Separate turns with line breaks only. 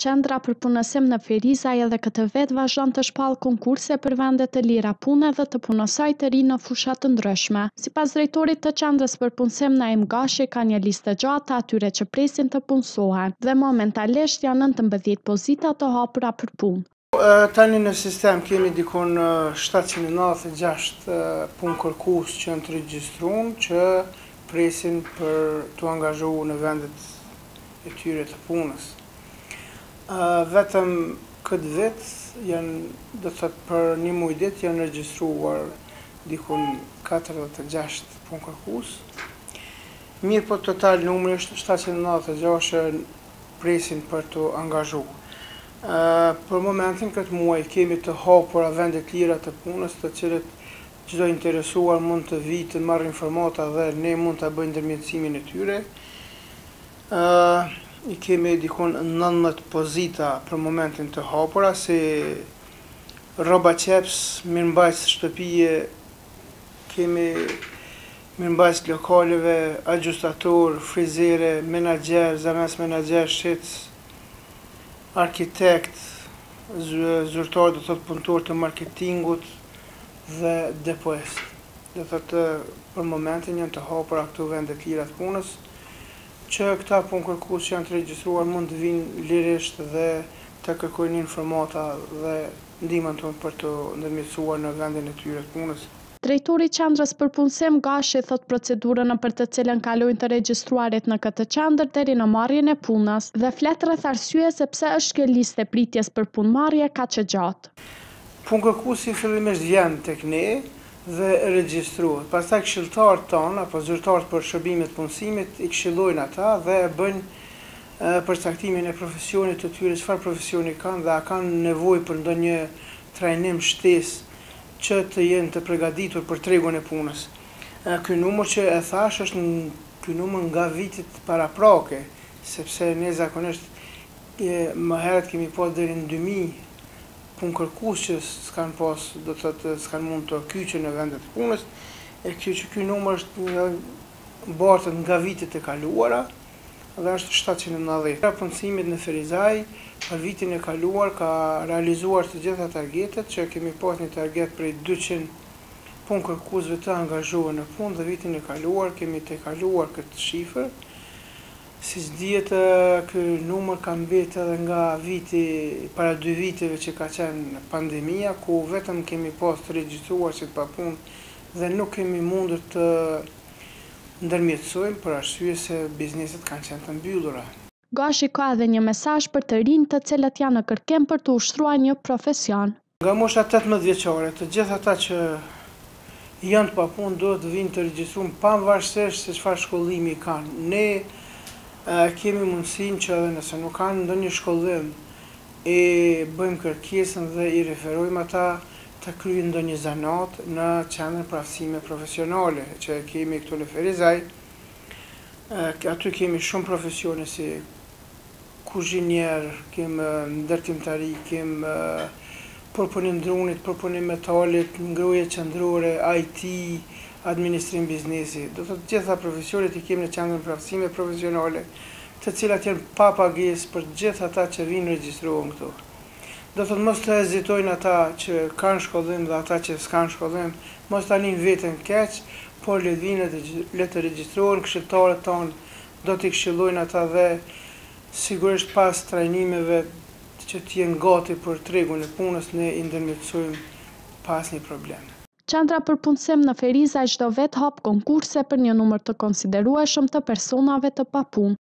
Qendra për punësim në Ferizaj edhe këtë vetë vazhdon të shpallë konkurse për vende të lira pune dhe të punësoj të ri në fusha të ndryshme. Sipas drejtorit të Qendrës për punësim Naim Gashi, ka një listë gjatë atyre që presin të punësohen dhe momentalisht janë 19 pozita të hapura për punë.
Tani në sistem kemi dikon 796 punë kërkues që janë të regjistruar që presin për të angazhuar në vendet e tyre të punës. Vetëm këtë vit janë, do të thotë për një muaj ditë janë regjistruar dikon 46 punë kërkues. Mirë, po total numri është 796 që presin për të angazhuar. Për momentin këtë muaj kemi të hapura vende të lira të punës, të cilët çdo interesuar mund të vijë të marrë informata dhe ne mund ta bëjmë ndërmjetësimin e tyre. I kemi dikon 19 pozita për momentin të hapura, si rroba qeps, mirëmbajtës shtëpie, kemi mirëmbajtës lokaleve, agjustator, frizere, menaxher, zamës menaxher, shitës, arkitekt, zyrtar, do thotë punëtor të marketingut dhe depoist. Do thotë për momentin janë të hapura këto vende të lira të punës, që këta punë kërkues që janë të regjistruar mund të vinë lirisht dhe të kërkojnë informata dhe ndihmën tonë për të ndërmjetësuar në vendin e tyre të punës.
Drejtori i Qendrës për punësim Gashi thot procedurën për të cilën kalojnë të regjistruarit në këtë qendër deri në marrjen e punës dhe flet rreth arsyes se pse është kjo listë e pritjes për punëmarrje kaq e gjatë.
Punë kërkuesi fillimisht vjen tek ne dhe regjistrohet. Pastaj këshilltarët tonë apo zyrtarët për shërbimet punësimit i këshillojnë ata dhe bëjnë përcaktimin e profesionit të tyre, çfarë profesioni kanë dhe a kanë nevojë për ndonjë trajnim shtesë që të jenë të përgatitur për tregun e punës. Ky numër që e thash është ky numër nga vitet paraprake, sepse ne zakonisht më herët kemi pas deri në 2000 punë kërkues që s'kan pas, do të thotë s'kan mund të kyçen në vendet të punës, e ky numër është bartët nga vitet e kaluara dhe është 790. Punësimit në Ferizaj për vitin e kaluar ka realizuar të gjitha targetet, që kemi pas një target prej 200 punë kërkuesve të angazhuar në punë dhe vitin e kaluar kemi të kaluar këtë shifër. Siç dihet, ky numër ka mbetë edhe nga viti para 2 viteve që ka qenë pandemia, ku vetëm kemi pas të regjistruarsit pa punë dhe nuk kemi mundur të ndërmjetësojmë për arsye se bizneset kanë qenë të mbyllura.
Gashi ka edhe një mesazh për të rinjtë të cilët janë në kërkim për të ushtruar një profesion.
Nga mosha 18 vjeçare, të gjithë ata që janë të papunë duhet të vinë të regjistruar pavarësisht se çfarë shkollimi kanë. Ne kemi mundësinë që edhe nëse nuk kanë ndonjë shkollim e bëjmë kërkesën dhe i referojmë ata të kryejnë ndonjë zanat në qendrën për aftësime profesionale që kemi këtu në Ferizaj. Aty kemi shumë profesione si kuzhinier, kemi ndërtimtari, kemi përpunim dronit, përpunim metalit, ngrohje qendrore, IT, administrim biznesi. Do të thotë gjitha profesionet i kemi në qendrën për aftësime profesionale, të cilat janë pa pagesë për gjithë ata që vinë regjistrohen këtu. Do të thotë mos të hezitojnë ata që kanë shkollim dhe ata që s'kanë shkollim, mos ta linë veten keq, por le të regjistrohen. Këshilltarët tonë do t'i këshillojnë ata dhe sigurisht pas trajnimeve që t'jenë gati për tregun e punës, ne i ndërmjetësojmë pas një problem.
Qendra për punësim në Ferizaj çdo vit hap konkurse për një numër të konsiderueshëm të personave të papunë.